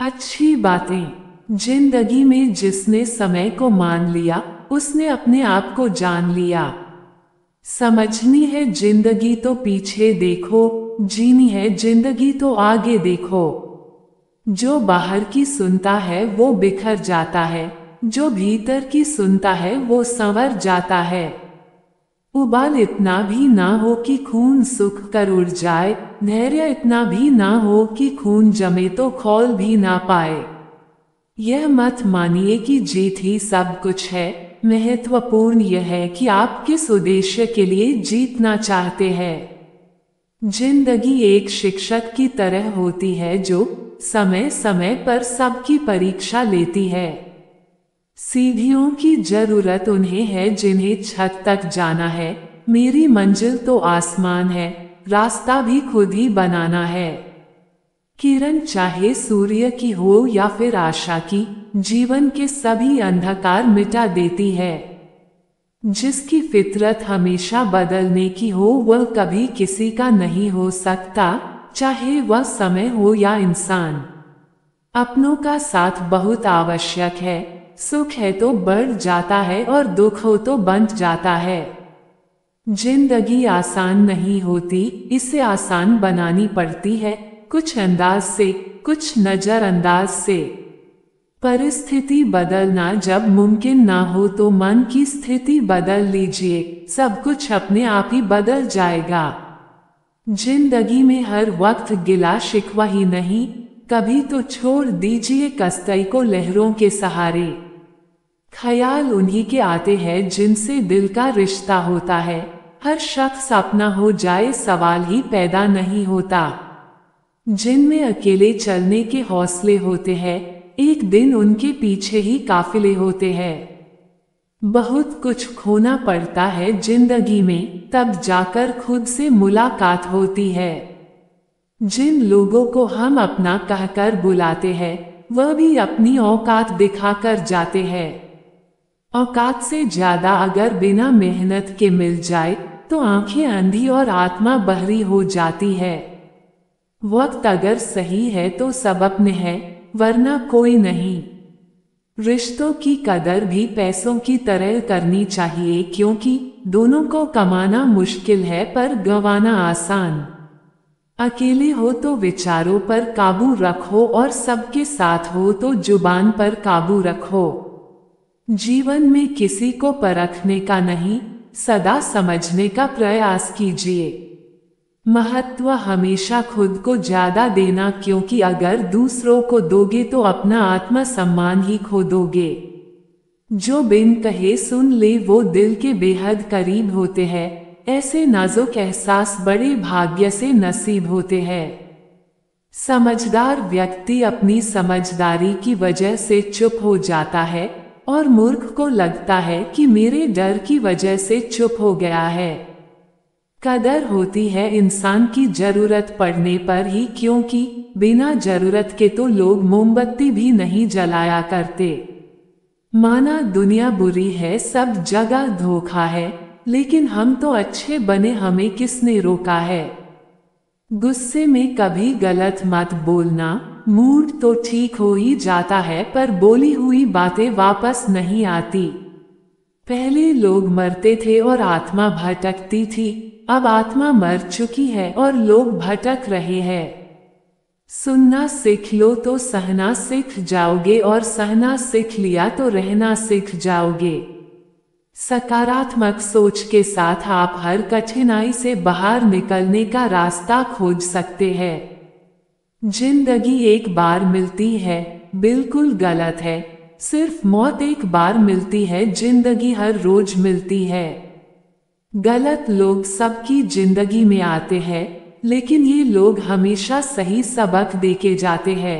अच्छी बातें। जिंदगी में जिसने समय को मान लिया, उसने अपने आप को जान लिया। समझनी है जिंदगी तो पीछे देखो, जीनी है जिंदगी तो आगे देखो। जो बाहर की सुनता है वो बिखर जाता है, जो भीतर की सुनता है वो संवर जाता है। उबाल इतना भी ना हो कि खून सूख कर उड़ जाए, धैर्य इतना भी ना हो कि खून जमे तो खौल भी ना पाए। यह मत मानिए कि जीत ही सब कुछ है, महत्वपूर्ण यह है कि आप किस उद्देश्य के लिए जीतना चाहते हैं। जिंदगी एक शिक्षक की तरह होती है जो समय समय पर सबकी परीक्षा लेती है। सीढ़ियों की जरूरत उन्हें है जिन्हें छत तक जाना है, मेरी मंजिल तो आसमान है, रास्ता भी खुद ही बनाना है। किरण चाहे सूर्य की हो या फिर आशा की, जीवन के सभी अंधकार मिटा देती है। जिसकी फितरत हमेशा बदलने की हो वह कभी किसी का नहीं हो सकता, चाहे वह समय हो या इंसान। अपनों का साथ बहुत आवश्यक है, सुख है तो बढ़ जाता है और दुख हो तो बंट जाता है। जिंदगी आसान नहीं होती, इसे आसान बनानी पड़ती है, कुछ अंदाज से, कुछ नजरअंदाज से। परिस्थिति बदलना जब मुमकिन ना हो तो मन की स्थिति बदल लीजिए, सब कुछ अपने आप ही बदल जाएगा। जिंदगी में हर वक्त गिला शिकवा ही नहीं, कभी तो छोड़ दीजिए कश्ती को लहरों के सहारे। ख्याल उन्हीं के आते हैं जिनसे दिल का रिश्ता होता है, हर शख्स अपना हो जाए सवाल ही पैदा नहीं होता। जिनमें अकेले चलने के हौसले होते हैं, एक दिन उनके पीछे ही काफिले होते हैं। बहुत कुछ खोना पड़ता है जिंदगी में, तब जाकर खुद से मुलाकात होती है। जिन लोगों को हम अपना कहकर बुलाते हैं, वह भी अपनी औकात दिखाकर जाते हैं। औकात से ज्यादा अगर बिना मेहनत के मिल जाए तो आंखें अंधी और आत्मा बहरी हो जाती है। वक्त अगर सही है तो सब अपने हैं, वरना कोई नहीं। रिश्तों की कदर भी पैसों की तरह करनी चाहिए, क्योंकि दोनों को कमाना मुश्किल है पर गंवाना आसान। अकेले हो तो विचारों पर काबू रखो और सबके साथ हो तो जुबान पर काबू रखो। जीवन में किसी को परखने का नहीं, सदा समझने का प्रयास कीजिए। महत्व हमेशा खुद को ज्यादा देना, क्योंकि अगर दूसरों को दोगे तो अपना आत्मसम्मान ही खो दोगे। जो बिन कहे सुन ले वो दिल के बेहद करीब होते हैं, ऐसे नाजुक एहसास बड़े भाग्य से नसीब होते हैं। समझदार व्यक्ति अपनी समझदारी की वजह से चुप हो जाता है और मूर्ख को लगता है कि मेरे डर की वजह से चुप हो गया है। कदर होती है इंसान की जरूरत पड़ने पर ही, क्योंकि बिना जरूरत के तो लोग मोमबत्ती भी नहीं जलाया करते। माना दुनिया बुरी है, सब जगह धोखा है, लेकिन हम तो अच्छे बने, हमें किसने रोका है। गुस्से में कभी गलत मत बोलना, मूड तो ठीक हो ही जाता है पर बोली हुई बातें वापस नहीं आती। पहले लोग मरते थे और आत्मा भटकती थी, अब आत्मा मर चुकी है और लोग भटक रहे हैं। सुनना सीख लो तो सहना सीख जाओगे, और सहना सीख लिया तो रहना सीख जाओगे। सकारात्मक सोच के साथ आप हर कठिनाई से बाहर निकलने का रास्ता खोज सकते हैं। जिंदगी एक बार मिलती है, बिल्कुल गलत है। सिर्फ मौत एक बार मिलती है, जिंदगी हर रोज मिलती है। गलत लोग सबकी जिंदगी में आते हैं, लेकिन ये लोग हमेशा सही सबक देके जाते हैं।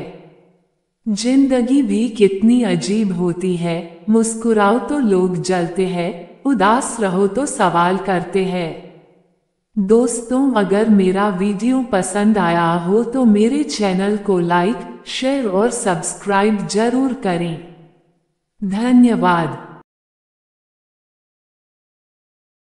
जिंदगी भी कितनी अजीब होती है, मुस्कुराओ तो लोग जलते हैं, उदास रहो तो सवाल करते हैं। दोस्तों, अगर मेरा वीडियो पसंद आया हो तो मेरे चैनल को लाइक, शेयर और सब्सक्राइब जरूर करें। धन्यवाद।